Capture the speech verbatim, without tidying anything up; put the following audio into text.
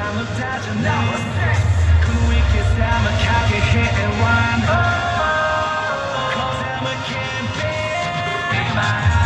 無駄じゃない空気さまかけへんわん Cause I'm a camping in my